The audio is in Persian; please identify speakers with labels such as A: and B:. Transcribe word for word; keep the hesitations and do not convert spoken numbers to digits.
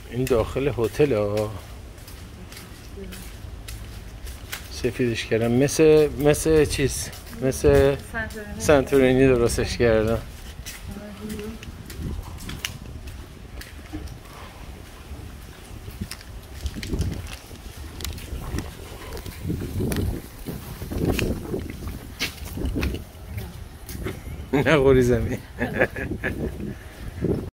A: این داخل هتل ها، سفیدش کردم مثل مثل چیز مثل سنتورینی درستش کردم. نخوری زمین.